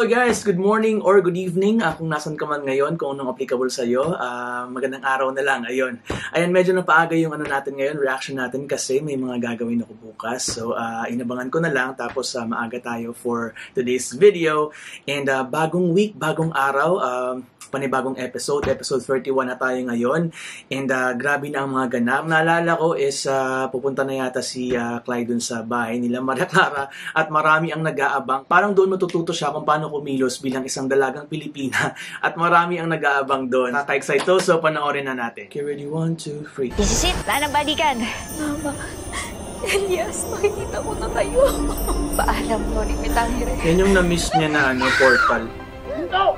So guys, good morning or good evening kung nasan ka man ngayon, kung anong applicable sa'yo. Magandang araw na lang, ayun. Ayan, medyo napaaga yung ano natin ngayon, reaction natin kasi may mga gagawin ako bukas. So, inabangan ko na lang, tapos maaga tayo for today's video. And bagong week, bagong araw, panibagong episode 31 na tayo ngayon. And grabe na ang mga ganap. Naalala ko is pupunta na yata si Clyde dun sa bahay nila, Maria Clara, at marami ang nag-aabang. Parang doon matututo siya kung paano kumilos bilang isang dalagang Pilipina at marami ang nag-aabang doon. Kaka-excite to, so panoorin na natin. Okay, ready? 1, 2, 3. This is it. Wala nang balikan. Mama, Elias, makikita ko na kayo. Paalam mo rin, Mitangire. Yan yung na-miss niya na portal. No!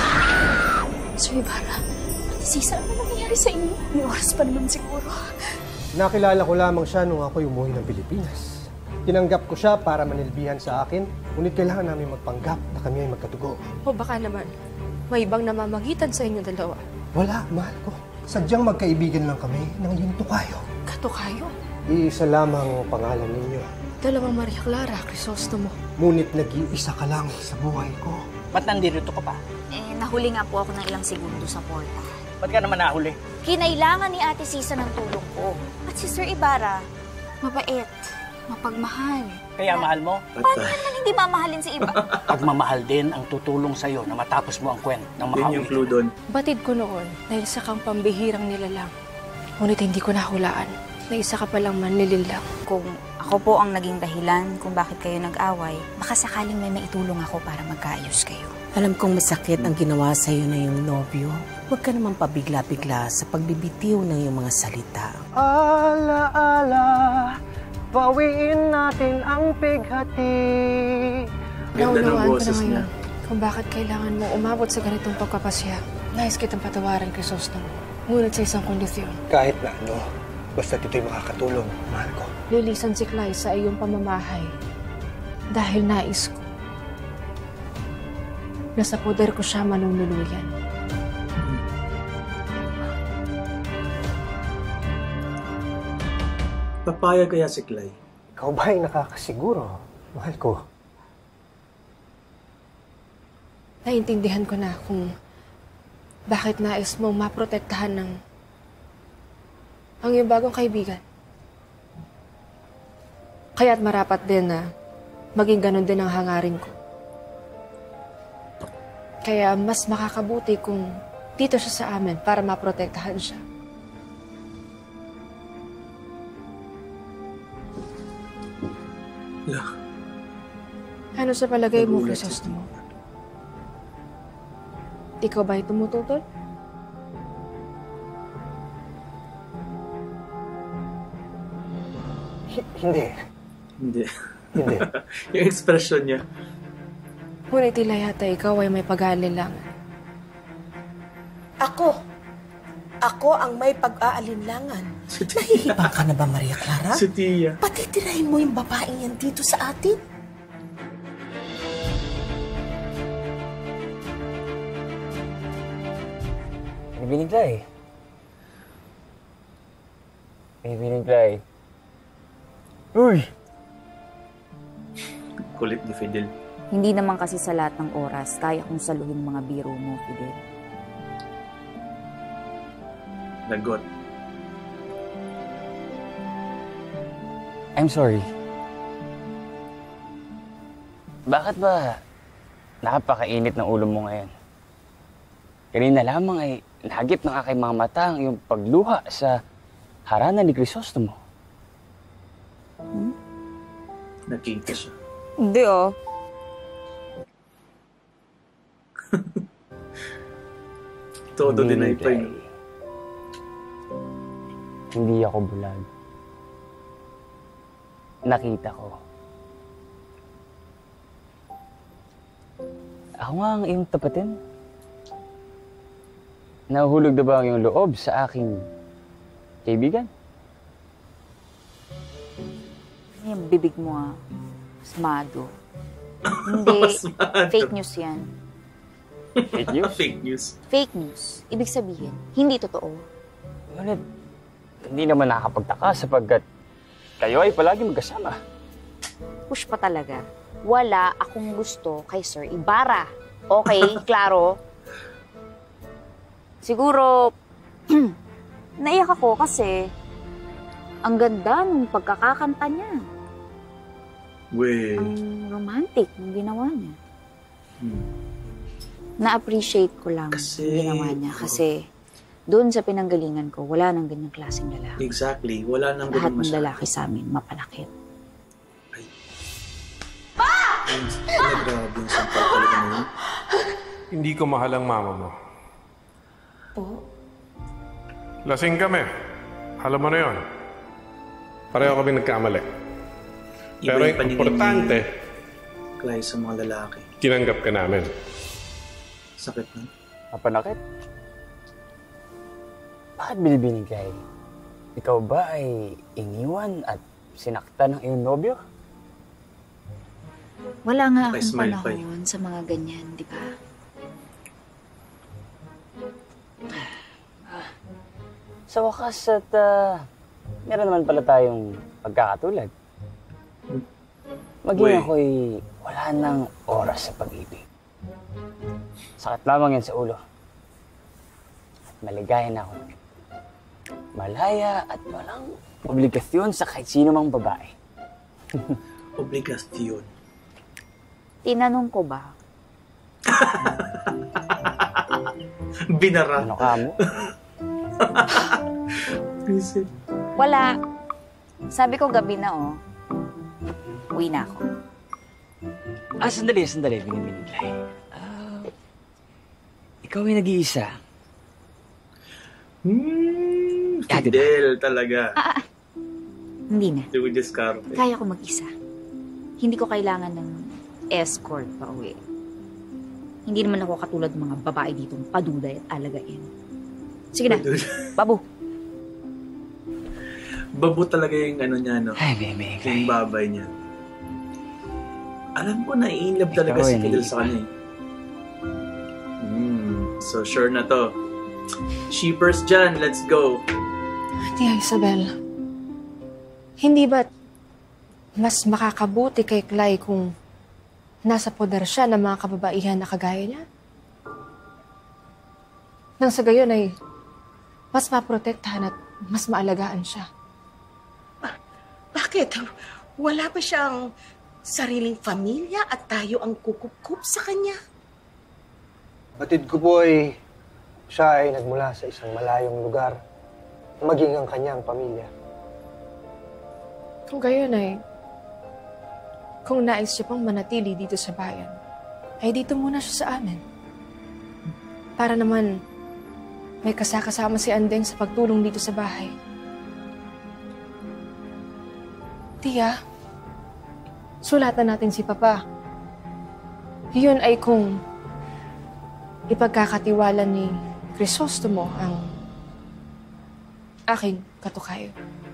Sir Ibarra, Ate Sisa, ano nangyayari sa inyo? May oras pa naman siguro. Nakilala ko lamang siya nung ako'y umuwi ng Pilipinas. Tinanggap ko siya para manilbihan sa akin, ngunit kailangan namin magpanggap na kami ay magkatugo. O baka naman, may ibang namamagitan sa inyo dalawa. Wala, mahal ko. Sadyang magkaibigan lang kami ng iyong tukayo. Katukayo? Iisa lamang ang pangalan ninyo. Dalawang Maria Clara, Crisostomo. Ngunit nag-iisa ka lang sa buhay ko. Ba't nandito ka pa? Nahuli nga po ako ng ilang segundo sa portal. Ba't ka naman nahuli? Kinailangan ni Ate Sisa ng tulong ko. At si Sir Ibarra, mabait, mapagmahal. Kaya mahal mo? Paano naman hindi mamahalin si Iba? Pagmamahal din ang tutulong sa'yo na matapos mo ang kwento ng Yun makauwi. yung clue doon. Batid ko noon dahil sa kang pambihirang nilalang. Ngunit hindi ko nahulaan na isa ka palang manlililang. Kung ako po ang naging dahilan kung bakit kayo nag-away, baka sakaling may maitulong ako para magkaayos kayo. Alam kong masakit ang ginawa sa'yo na yung nobyo. Huwag ka naman pabigla-bigla sa pagbibitiw ng iyong mga salita. Ala-ala, bawiin natin ang pighati. Ganda ng Naunawaan ko boses na niya. ngayon kung bakit kailangan mo umabot sa ganitong pagkapasya. Nais kitang patawarin, Crisostomo. Ngunit sa isang kondisyon. Kahit na ano, basta ito'y makakatulong, mahal ko. Lilisan si Clyde sa iyong pamamahay dahil nais ko na sa poder ko siya manunuluyan. Papayag kaya si Clyde? Ikaw ba ay nakakasiguro, mahal ko? Naiintindihan ko na kung bakit nais mo maprotektahan ng ang iyong bagong kaibigan. Kaya't marapat din na maging ganun din ang hangarin ko. Kaya mas makakabuti kung dito siya sa amin para maprotektahan siya. Ano sa palagay mo, Crisostomo? Ikaw ba ay tumututol? Hindi. Hindi. Hindi. Yung expression niya. Ngunit tila yata ikaw ay may pag-aalilangan. Ako ang may pag-aalinlangan. Si Tia. Nahihiba ka na ba, Maria Clara? Si Tia. Patitirahin mo yung babaeng yan dito sa atin? Biniglay. Biniglay. Uy! Kulit ni Fidel. Hindi naman kasi sa lahat ng oras kaya kong saluhin mga biro mo, Fidel. Lagot. I'm sorry. Bakit ba napakainit ng ulo mo ngayon? Kanina lamang ay nahagip ng aking mga mata ang iyong pagluha sa harana ni Crisostomo. Nakita siya. Hindi Todo deny pa yun. Hindi ako bulag. Nakita ko. Ako nga ang iyong tapatin. Nahuhulog na ba ang iyong loob sa aking kaibigan? Yung bibig mo Asmado. Hindi, Asmado. fake news yan. Fake news? Fake news. Fake news. Ibig sabihin, hindi totoo. Ngunit, hindi naman nakakapagtaka sapagkat kayo ay palagi magkasama. Push pa talaga. wala akong gusto kay Sir Ibarra. Okay, klaro? Siguro, naiyak ako kasi ang ganda ng pagkakakanta niya. Wait. Ang romantic ng ginawa niya. Na-appreciate ko lang Kasi- ang ginawa niya kasi doon sa pinanggalingan ko, wala nang ganyang klaseng lalaki. Exactly. Wala nang Lahat ganun ng masyado. lalaki sa amin, mapalakit. Grabe yung sampal talaga na yun. Hindi ko mahal ang mama mo. Po? Lasing kami. Alam mo na yun. Pareho kami nagkamali. Iba Pero yung yung paningin importante, ni Clay sa mga lalaki. tinanggap ka namin. Sakit na. Mapanakit? Bakit binibining kay? Ikaw ba ay iniwan at sinaktan ng iyong nobyo? Wala nga May akong smile pa eh. panahon sa mga ganyan, di ba? Sa wakas at meron naman pala tayong pagkakatulad. Maging Uy. ako'y wala nang oras sa pag-ibig. Sakit lamang yan sa ulo. At maligaya na ako. Malaya at walang obligasyon sa kahit sino mang babae. Obligasyon. Tinanong ko ba? Binara. Ano ka mo? Visit. Wala. Sabi ko gabi na, oh. Uwi na ako. Sandali, Binibinig. Ikaw ay nag-iisa. Fidel talaga. Hindi na. Di ko diskarte. Kaya ko mag-isa. Hindi ko kailangan ng escort pa uwi. Hindi naman ako katulad ng mga babae ditong paduday at alagain. Sige na, babu. Babo talaga yung ano niya, no? Ay, Bebe. Yung babay niya. Alam ko na i-inlove talaga Ikaw si ay Fidel sa kanya eh. So sure na to. Sheepers dyan, let's go. Tia Isabel, hindi ba't mas makakabuti kay Clay kung nasa poder siya ng mga kababaihan na kagaya niya? Nang sa gayon ay mas maprotektahan at mas maalagaan siya. Bakit? Wala ba siyang sariling pamilya at tayo ang kukup-kup sa kanya? Batid ko po ay siya ay nagmula sa isang malayong lugar, maging ang kanyang pamilya. Kung gayon ay, kung nais siya pang manatili dito sa bayan, ay dito muna siya sa amin. Para naman may kasakasama si Andeng sa pagtulong dito sa bahay. Tia, sulatan natin si Papa. Yun ay kung ipagkakatiwala ni Crisostomo ang aking katukayo.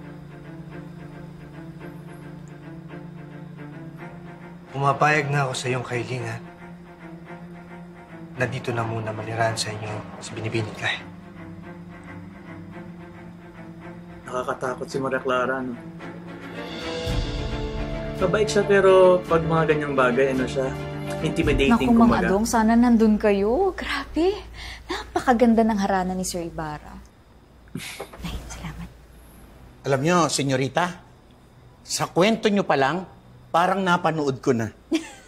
Pumapayag na ako sa iyong kahilingan na dito na muna manirahan sa inyo sa Binibining Kay. Nakakatakot si Maria Clara, no? Kabait siya pero pag mga ganyang bagay, ano siya, intimidating Naku, Mang kumbaga. Adong, sana nandun kayo. Grabe. Napakaganda ng harana ni Sir Ibarra. Ay, salamat. Alam nyo, senyorita, sa kwento nyo pa lang, parang napanood ko na.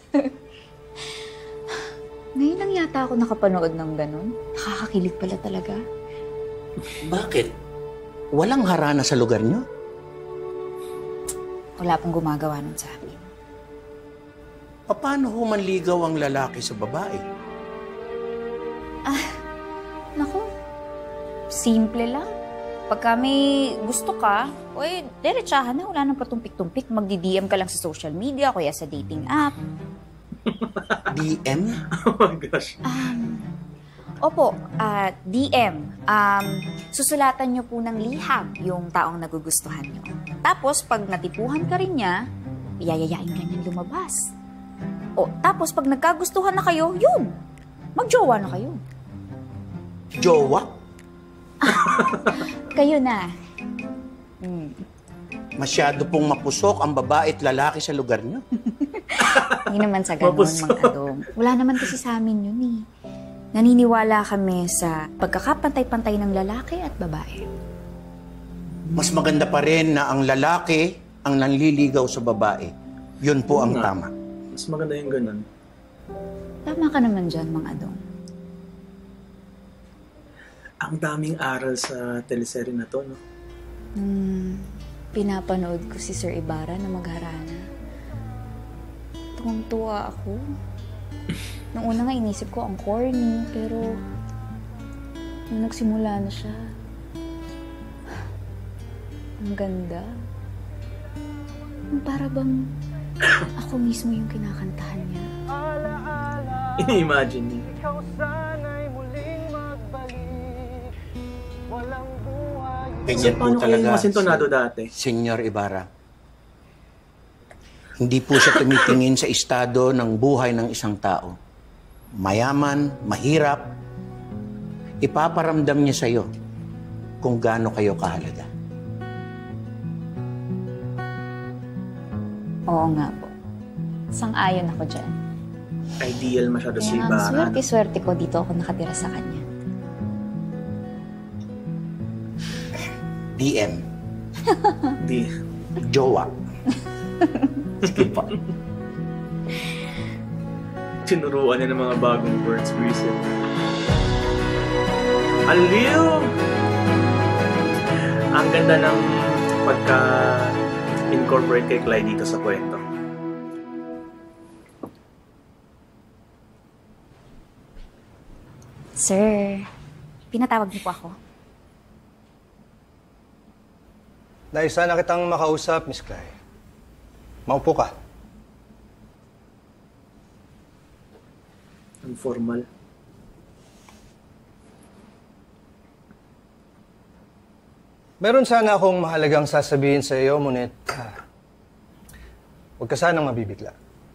Ngayon lang yata ako nakapanood ng ganun. Nakakakilig pala talaga. Bakit? Walang harana sa lugar nyo? Wala pong gumagawa nun sa amin. Paano ho manligaw ang lalaki sa babae? Naku, simple lang. Pagka may gusto ka, diretsahan na. Wala nang patumpik-tumpik. Magdi-DM ka lang sa social media, kaya sa dating app. DM? Oh my gosh. Opo, DM. Susulatan nyo po ng liham yung taong nagugustuhan nyo. Tapos, pag natipuhan ka rin niya, yayayain ka niyang lumabas. Tapos, pag nagkagustuhan na kayo, yun! Magjowa na kayo. Jowa? Kayo na. Masyado pong mapusok ang babae at lalaki sa lugar niyo. Hindi naman sa ganun, Mang Adong. Wala naman kasi sa amin yun eh. Naniniwala kami sa pagkakapantay-pantay ng lalaki at babae. Mas maganda pa rin na ang lalaki ang nanliligaw sa babae. Yun po ang tama. Mas maganda yung ganun. Tama ka naman dyan, Mang Adong. Ang daming aral sa teleserye na to, no? Pinapanood ko si Sir Ibarra na magharana. Tuwang-tuwa ako. Nung una nga inisip ko ang corny, pero nung nagsimula na siya, ang ganda. Para bang ako mismo yung kinakantahan niya. Ini-imagine niya. Ganyan po Paano kayo talaga, masintonado dati? Senyor Ibarra. Hindi po siya tumitingin sa estado ng buhay ng isang tao. Mayaman, mahirap, ipaparamdam niya sa'yo kung gaano kayo kahalaga. Oo nga po. Sang-ayon ako dyan. Ideal masyado si Kaya ang Ibarra. swerte-swerte ko dito ako nakatira sa kanya. DM. Di. Jowa. Sige pa. Tinuruan niya ng mga bagong words recently. Aliw! Ang ganda ng pagka-incorporate kay Clyde dito sa kwento. Sir, pinatawag niyo po ako. Dahil sana kitang makausap, Miss Clara. Maupo ka. Ang formal. Meron sana akong mahalagang sasabihin sa iyo, ngunit huwag ka sanang mabibigla.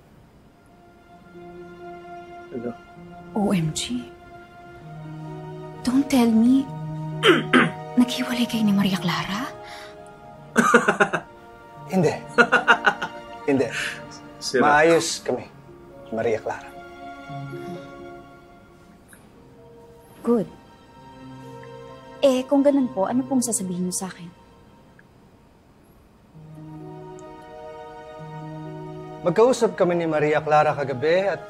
Ano? OMG. Don't tell me. Naghiwalay kayo ni Maria Clara? Hindi. Hindi. Sira. Maayos kami, Maria Clara. Good. Kung ganun po, ano pong sasabihin niyo sa akin? Magkausap kami ni Maria Clara kagabi at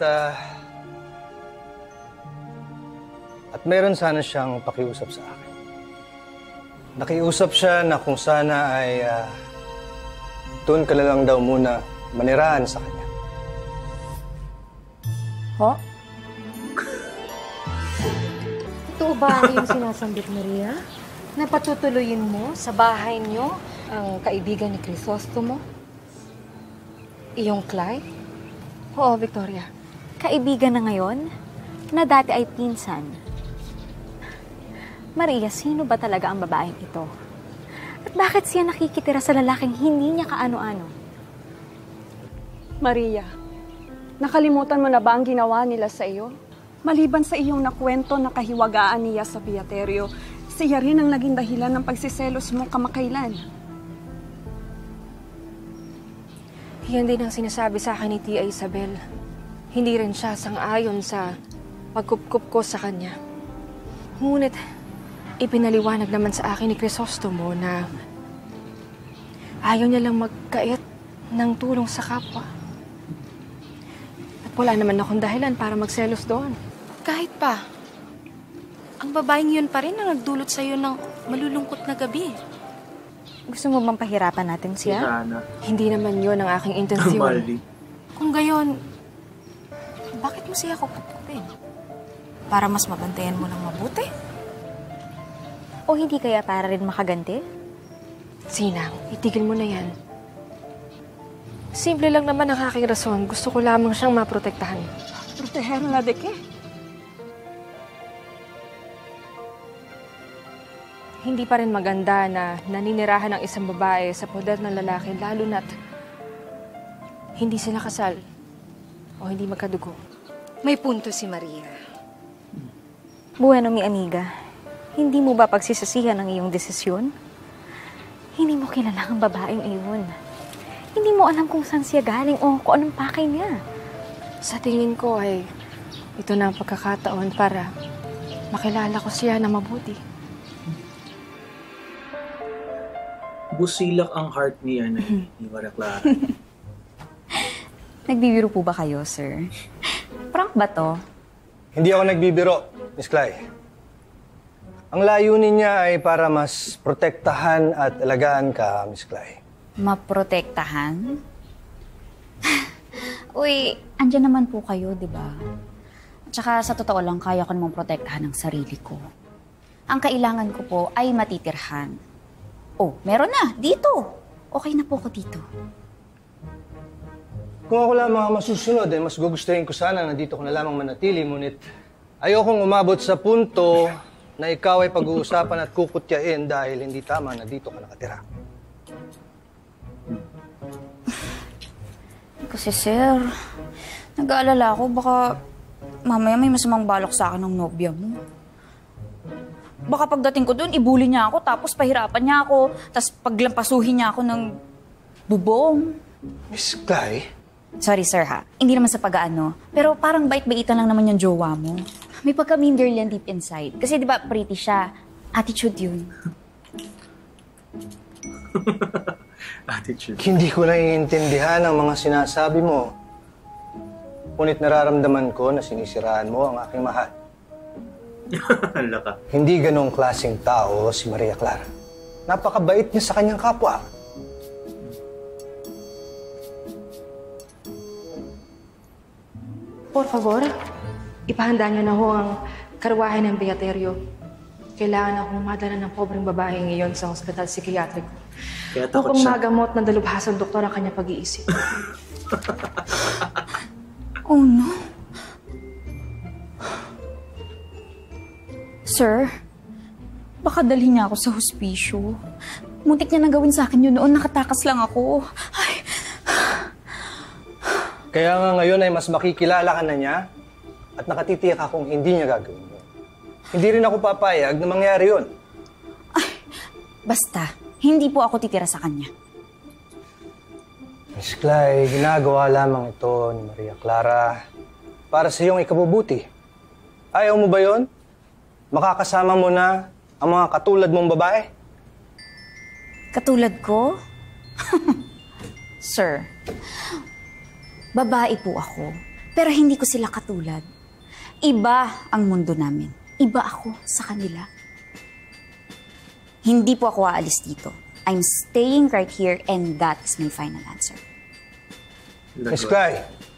meron sana siyang pakiusap sa akin. Nakiusap siya na kung sana ay doon ka na lang daw muna manirahan sa kanya. Ho? Totoo ba yung sinasambit, Maria? Na patutuloyin mo sa bahay niyo ang kaibigan ni Crisostomo? Iyong Clyde? Oo, Victoria. Kaibigan na ngayon, na dati ay pinsan. Maria, sino ba talaga ang babaeng ito? At bakit siya nakikitira sa lalaking hindi niya kaano-ano? Maria, nakalimutan mo na ba ang ginawa nila sa iyo? Maliban sa iyong nakwento na kahiwagaan niya sa Beaterio, siya rin ang naging dahilan ng pagsiselos mo kamakailan. Yan din ang sinasabi sa akin ni Tia Isabel. Hindi rin siya sang-ayon sa pagkupkup ko sa kanya. Ngunit, ipinaliwanag naman sa akin ni Crisostomo na ayaw niya lang magkait ng tulong sa kapwa. At wala naman akong dahilan para magselos doon. Kahit pa, ang babaeng yun pa rin ang nagdulot sa'yo ng malulungkot na gabi. Gusto mo bang pahirapan natin siya? Sana. Hindi naman yun ang aking intensyon. Marley. Kung gayon, bakit mo siya kukupin? Para mas mabantayan mo ng mabuti? O hindi kaya para rin makaganti? Sinang, itigil mo na yan. Simple lang naman ang aking rason. Gusto ko lamang siyang maprotektahan. Protegerla de qué? Hindi pa rin maganda na naninirahan ng isang babae sa poder ng lalaki, lalo na't hindi sila kasal o hindi magkadugo. May punto si Maria. Bueno, mi amiga. Hindi mo ba pagsisisihan ang iyong desisyon? Hindi mo kilala ang babaeng iyon. Hindi mo alam kung saan siya galing o kung anong pakay niya. Sa tingin ko ay ito na ang pagkakataon para makilala ko siya na mabuti. Busilak ang heart ni Ibarra, Clara. Nagbibiro po ba kayo, sir? Prank ba to? Hindi ako nagbibiro, Miss Clay. Ang layunin niya ay para mas protektahan at alagaan ka, Miss Clay. Maprotektahan? Uy, andyan naman po kayo, di ba? Tsaka sa totoo lang, kaya ko namang protektahan ang sarili ko. Ang kailangan ko po ay matitirhan. Oh, meron na, dito. Okay na po ko dito. Kung ako lamang ang masusunod, mas gugustuhin ko sana na dito ko na lamang manatili, ngunit ayokong umabot sa punto na ikaw ay pag-uusapan at kukutyain dahil hindi tama na dito ka nakatira. Kasi sir, nag-aalala ako baka mamaya may masamang balak sa akin ng nobya mo. Baka pagdating ko doon, ibuli niya ako, tapos pahirapan niya ako, tapos paglampasuhin niya ako ng bubong. Miss Clay? Sorry sir ha, hindi naman sa pag-aano, pero parang bait-baitan lang naman yung jowa mo. May pagka-mean girl yan deep inside. Kasi di ba pretty siya, attitude yun. Attitude. Hindi ko naiintindihan ang mga sinasabi mo. Ngunit nararamdaman ko na sinisiraan mo ang aking mahal. Laka. Hindi ganong klaseng tao si Maria Clara. Napakabait niya sa kanyang kapwa. Por favor, ipahanda niyo na ho ang karwahe ng Beaterio. Kailangan akong madala ng pobreng babae ngayon sa ospital psikiatriko. Kaya takot upang siya. magamot na dalubhasang doktor ang kanyang pag-iisip. Oh no. Sir, baka dalhin niya ako sa hospisyo. Muntik niya nang gawin sa akin yun noon, nakatakas lang ako. Ay. Kaya nga ngayon ay mas makikilala ka na niya at nakatitiyak akong hindi niya gagawin yun. Hindi rin ako papayag na mangyari yun. Ay, basta, hindi po ako titira sa kanya. Miss Clay, ginagawa lamang ito ni Maria Clara para sa iyong ikabubuti. Ayaw mo ba yun? Makakasama mo na ang mga katulad mong babae? Katulad ko? Sir, babae po ako, pero hindi ko sila katulad. Iba ang mundo namin. Iba ako sa kanila. Hindi po ako aalis dito. I'm staying right here and that is my final answer. Miss Clay?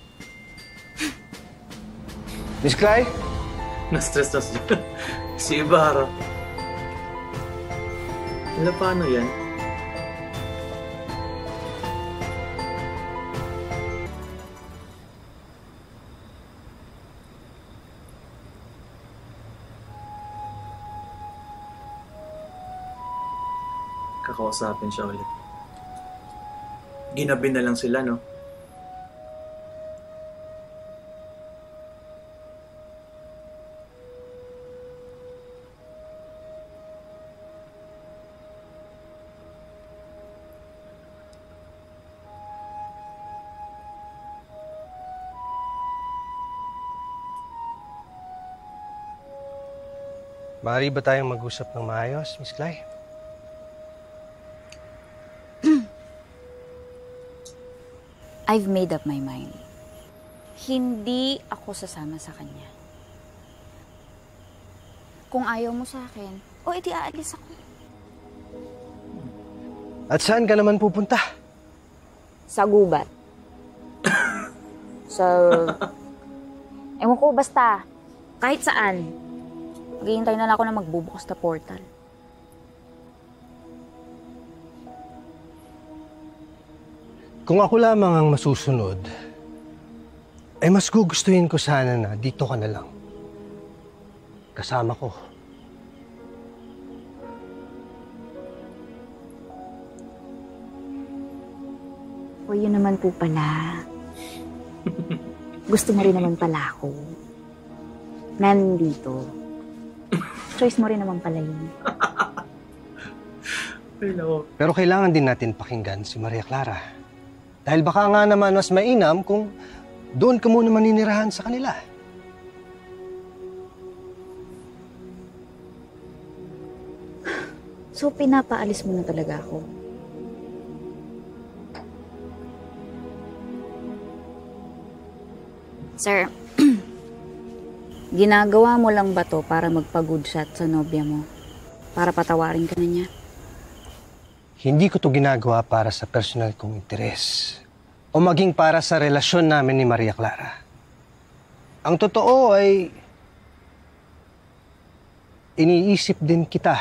Miss Clay? Na-stress na siya. Si Ibarra. Wala, paano yan? Kakausapin siya ulit. Ginabi na lang sila, no? Maaari ba tayong mag-usap ng maayos, Miss Clay? I've made up my mind. Hindi ako sasama sa kanya. Kung ayaw mo sa akin, edi aalis ako. At saan ka naman pupunta? Sa gubat. So, ewan ko, basta, kahit saan. Maghihintay na lang ako na magbubukas na portal. Kung ako lamang ang masusunod, ay mas gugustuhin ko sana na dito ka na lang. Kasama ko. O yun naman po pala. Gusto mo rin naman pala ako. Nandito. Choice mo rin naman pala yun. Hello. Pero kailangan din natin pakinggan si Maria Clara. Dahil baka nga naman mas mainam kung doon ka muna maninirahan sa kanila. So, pinapaalis mo na talaga ako? Sir, ginagawa mo lang ba to para magpa-good shot sa nobya mo? Para patawarin ka na niya? Hindi ko to ginagawa para sa personal kong interes o maging para sa relasyon namin ni Maria Clara. Ang totoo ay iniisip din kita.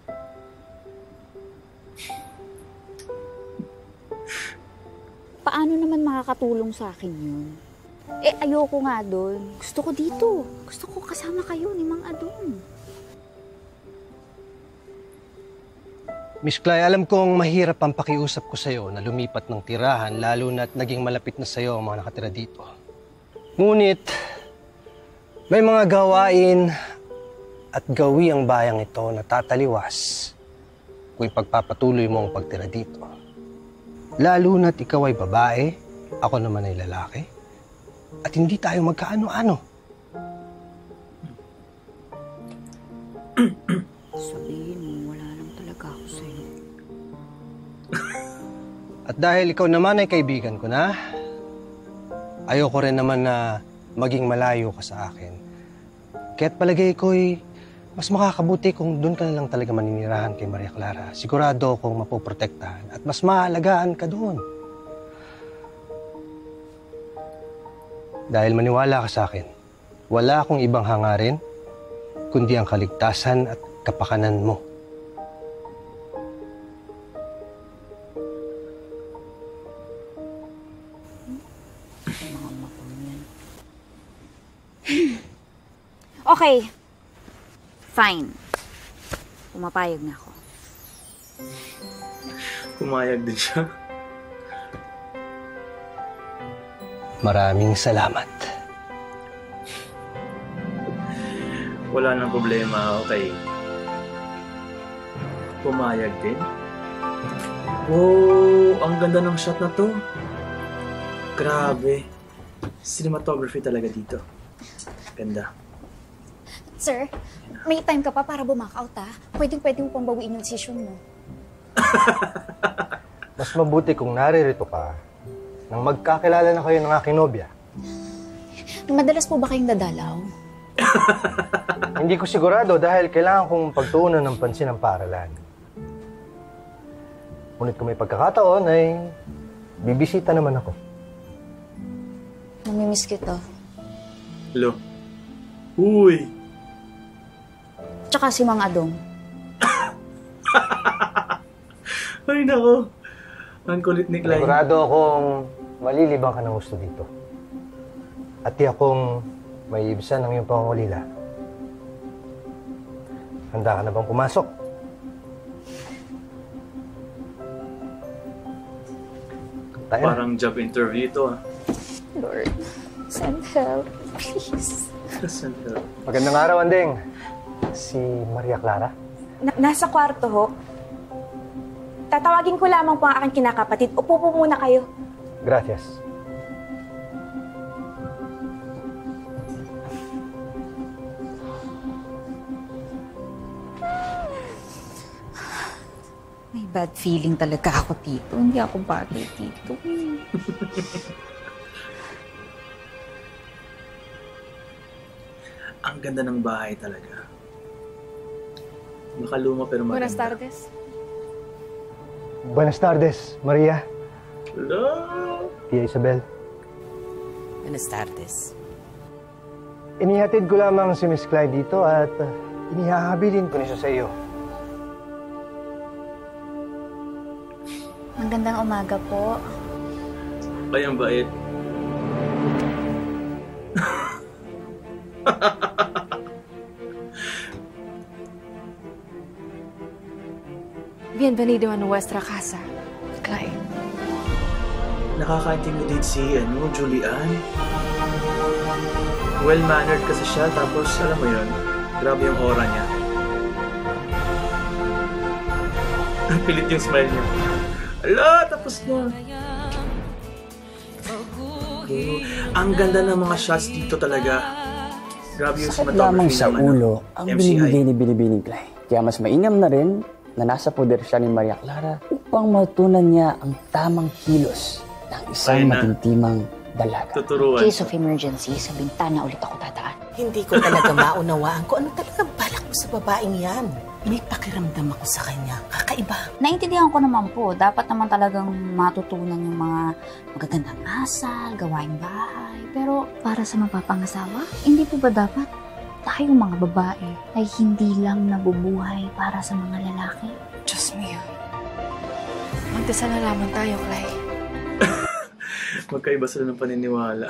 Paano naman makakatulong sa akin yun? Eh, ayoko nga doon. Gusto ko dito. Gusto ko kasama kayo ni Mang Adong. Miss Clara, alam kong mahirap ang pakiusap ko sa'yo na lumipat ng tirahan, lalo na't naging malapit na sa'yo ang mga nakatira dito. Ngunit, may mga gawain at gawi ang bayang ito na tataliwas kung ipagpapatuloy mo ang pagtira dito. Lalo na't ikaw ay babae, ako naman ay lalaki, at hindi tayo magkaano-ano. Sabihin mo, wala lang talaga ako sa'yo. At dahil ikaw naman ay kaibigan ko na, ayoko rin naman na maging malayo ka sa akin. Kaya't palagay ko'y mas makakabuti kung doon ka na lang talaga maninirahan kay Maria Clara. Sigurado akong mapoprotektahan at mas maalagaan ka doon. Dahil maniwala ka sa akin, wala akong ibang hangarin kundi ang kaligtasan at kapakanan mo. Okay. Fine. Pumapayag na ako. Pumayag din siya. Maraming salamat. Wala nang problema, okay. Pumayag din. Wow, ang ganda ng shot na to. Grabe. Cinematography talaga dito. Ganda. Sir, may time ka pa para bumak-out, ha? Pwede mo pang bawiin yung decision mo. Mas mabuti kung naririto ka nang magkakilala na kayo ng aking nobya. Madalas po ba kayong dadalaw? Hindi ko sigurado dahil kailangan kong pagtuunan ng pansin ang paaralan. Ngunit kung may pagkakataon ay bibisita naman ako. Namimiss kita. Hello. Uy! Tsaka si Mang Adong. Ay, nako. Ang kulit ni Clara. Sigurado akong malilibang ka ng gusto dito. At di akong may ibsan ng iyong pangungulila. Handa ka na bang pumasok? Tayo na. Parang job interview ito, ah. Lord, send help, please. Send help. Magandang araw, Andeng. Si Maria Clara? Nasa kwarto ho. Tatawagin ko lamang po ang aking kinakapatid. Upo po muna kayo. Gracias. May bad feeling talaga ako dito. Hindi ako bagay dito. Ang ganda ng bahay talaga. Makaluma pero maganda. Buenas tardes. Buenas tardes, Maria. Hello! Tia Isabel. Buenas tardes. Inihatid ko lamang si Miss Clyde dito at inihahabilin ko niya sa iyo. Magandang umaga po. Ay, ang bait. Bienvenido a nuestra casa, Clyde. Nakaka-intimidate si, Julian. Well-mannered kasi siya, tapos, alam mo yun, grabe yung aura niya. Pilit yung smile niya. Ala, tapos na. Ang ganda ng mga shots dito talaga. Grabe yung Sakit lamang sa ulo ang binibigay ni Binibining Clay. Kaya mas mainam na rin na nasa poder siya ni Maria Clara upang matunan niya ang tamang kilos ng isang matintimang dalaga. Tuturuan. Case of emergency, sa bintana ulit ako tataan. Hindi ko talaga maunawaan kung ano talaga balak mo sa babaeng yan. May pakiramdam ako sa kanya. Kakaiba. Naintindihan ko naman po, dapat naman talagang matutunan yung mga magagandang asal, gawaing bahay. Pero para sa mapapangasawa, hindi po ba dapat tayong mga babae ay hindi lang nabubuhay para sa mga lalaki? Diyos mo yun. Magdasal na lamang tayo, Clay. Magkaiba sila ng paniniwala.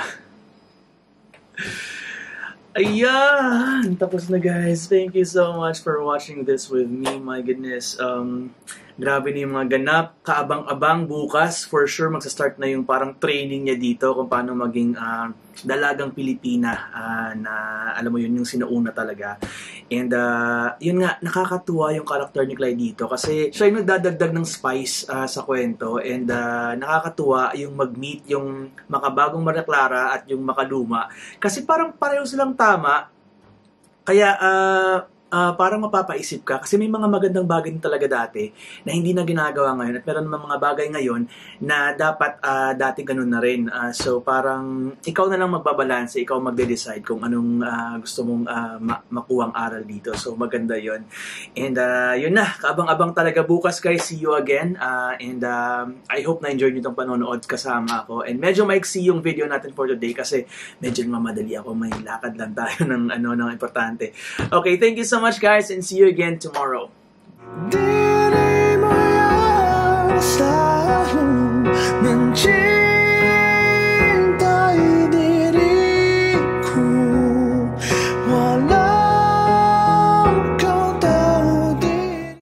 Ayan! Tapos na guys. Thank you so much for watching this with me. My goodness. Grabe na yung mga ganap. Kaabang-abang bukas. For sure, magsa-start na yung parang training niya dito kung paano maging dalagang Pilipina na alam mo yun, yung sinuuna talaga. And yun nga, nakakatuwa yung karakter ni Clyde dito kasi siya yung nagdadagdag ng spice sa kwento and nakakatuwa yung mag-meet yung makabagong Maria Clara at yung makaluma kasi parang pareho silang tama kaya parang mapapaisip ka kasi may mga magandang bagay talaga dati na hindi na ginagawa ngayon at meron naman mga bagay ngayon na dapat dati ganun na rin. So parang ikaw na lang magbabalanse, ikaw magde-decide kung anong gusto mong makuhang aral dito. So maganda yon. And yun na, kaabang-abang talaga bukas guys. See you again. And I hope na-enjoy nyo itong panonood kasama ako. And medyo maiksi yung video natin for today kasi medyo mamadali ako. May lakad lang tayo ng importante. Okay, thank you so much guys and see you again tomorrow.